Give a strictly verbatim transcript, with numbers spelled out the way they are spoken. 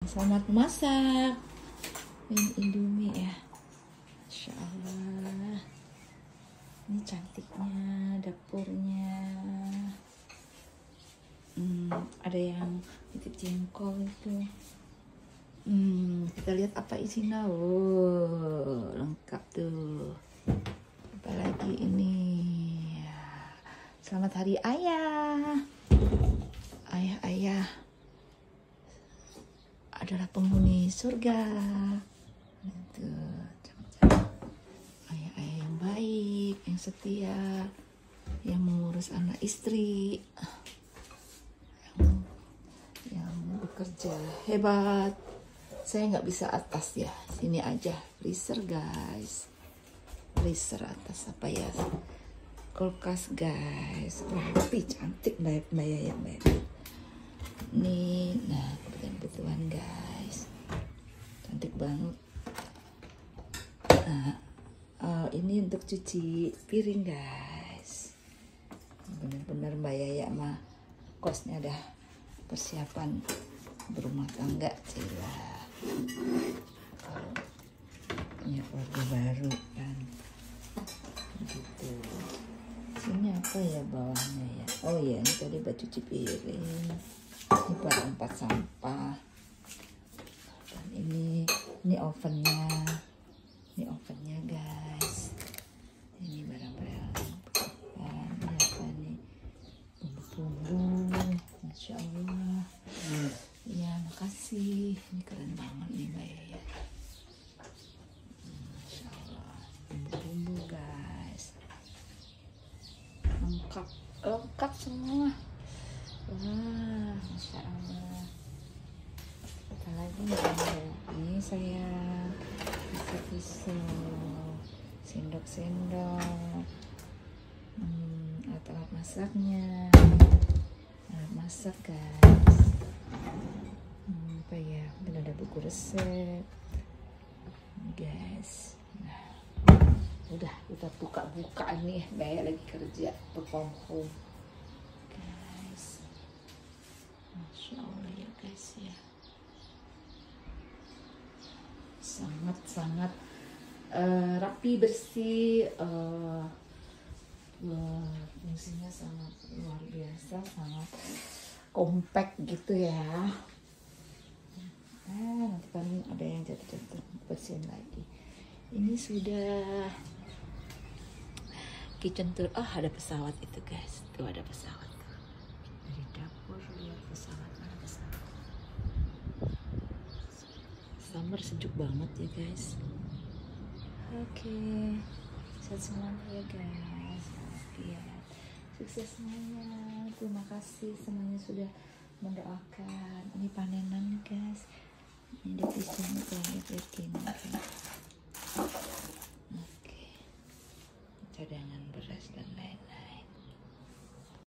selamat masak. Ini Indomie ya. Masya Allah. Ini cantiknya dapurnya. Hmm, ada yang titip jengkol itu. Hmm, kita lihat apa isinya. Oh, lengkap tuh. Apalagi ini. Selamat Hari Ayah. Ayah-ayah adalah penghuni surga. Itu ayah-ayah yang baik, yang setia, yang mengurus anak istri, yang, yang bekerja hebat. Saya nggak bisa atas ya, sini aja. Freezer guys, freezer atas apa ya? Kulkas guys. Oh, tapi cantik mbak ya mbak. Nih, nah kebetulan guys, cantik banget. Nah, uh, ini untuk cuci piring guys. Bener-bener mbak Yaya mah kosnya ada persiapan berumah tangga cila. Kalau punya keluarga baru kan, gitu. Sini apa ya bawahnya ya? Oh ya, ini tadi buat cuci piring. Ini buat tempat sampah. Dan ini ini ovennya. Ini ovennya guys. Ini barang-barang. Dan ini apa nih? Bumbu-bumbu. Masya Allah. Ya, makasih. Ini keren banget nih mbak ya. Masya Allah. Bumbu-bumbu guys. Lengkap, lengkap semua. Wah, Masya Allah. Apa lagi nih? Ini saya pisau-pisau, sendok-sendok, hmm, alat-alat masaknya, alat masak guys. Hmm, apa ya? Mungkin ada buku resep, guys. Nah, udah kita buka-buka nih, Mbak lagi kerja perform home. Masya Allah ya guys ya, sangat-sangat uh, rapi bersih, uh, uh, fungsinya sangat luar biasa, sangat compact gitu ya. Nah, nanti kan ada yang jatuh-jatuh bersihin lagi. Ini sudah kitchen tour. Oh, ada pesawat itu guys, tuh ada pesawat dari dapur. Lihat pesawat. Summer sejuk banget ya guys. Oke, okay. Sehat semuanya ya guys. Ya, sukses semuanya. Terima kasih semuanya sudah mendoakan. Ini panenan guys. Ini di sini kayak gini.